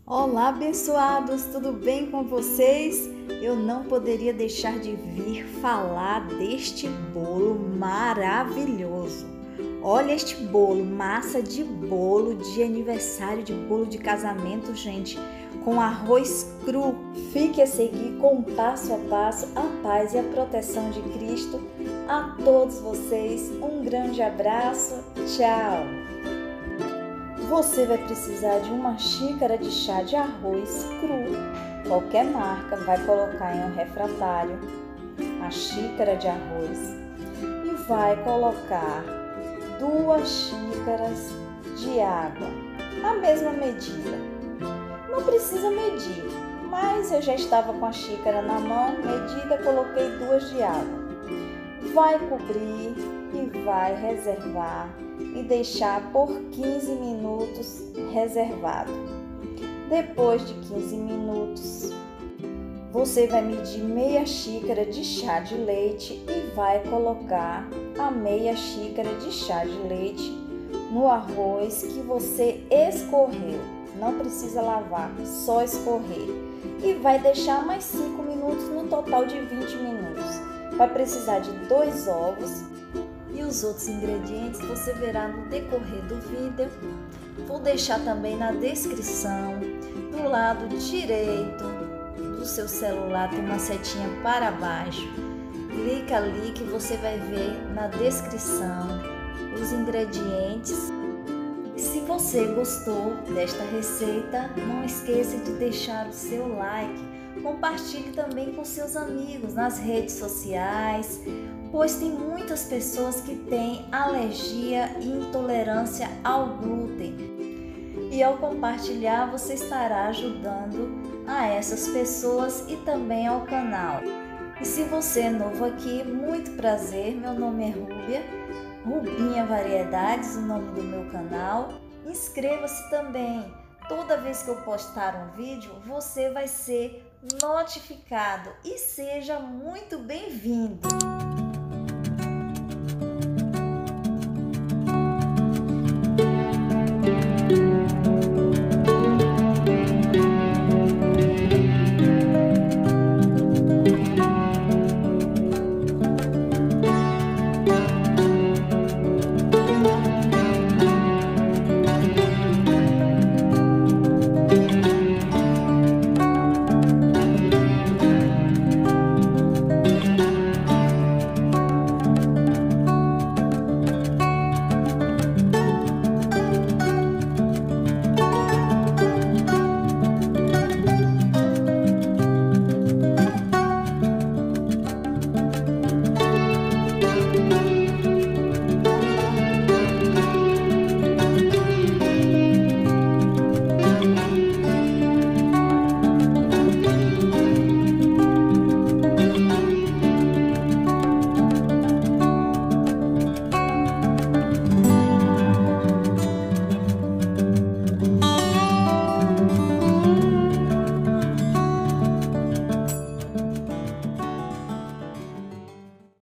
Olá, abençoados, tudo bem com vocês? Eu não poderia deixar de vir falar deste bolo maravilhoso. Olha este bolo, massa de bolo de aniversário, de bolo de casamento, gente, com arroz cru. Fique a seguir com o passo a passo, a paz e a proteção de Cristo. A todos vocês, um grande abraço, tchau! Você vai precisar de uma xícara de chá de arroz cru, qualquer marca, vai colocar em um refratário a xícara de arroz e vai colocar 2 xícaras de água, a mesma medida. Não precisa medir, mas eu já estava com a xícara na mão, medida, coloquei 2 de água. Vai cobrir e vai reservar e deixar por 15 minutos reservado. Depois de 15 minutos, você vai medir meia xícara de chá de leite e vai colocar a meia xícara de chá de leite no arroz que você escorreu. Não precisa lavar, só escorrer. E vai deixar mais 5 minutos, no total de 20 minutos. Vai precisar de 2 ovos. E os outros ingredientes você verá no decorrer do vídeo. Vou deixar também na descrição. Do lado direito do seu celular tem uma setinha para baixo. Clica ali que você vai ver na descrição os ingredientes. E se você gostou desta receita, não esqueça de deixar o seu like. Compartilhe também com seus amigos nas redes sociais, pois tem muitas pessoas que têm alergia e intolerância ao glúten. E ao compartilhar, você estará ajudando a essas pessoas e também ao canal. E se você é novo aqui, muito prazer, meu nome é Rúbia, Rubinha Variedades, o nome do meu canal. Inscreva-se também. Toda vez que eu postar um vídeo, você vai ser notificado e seja muito bem-vindo!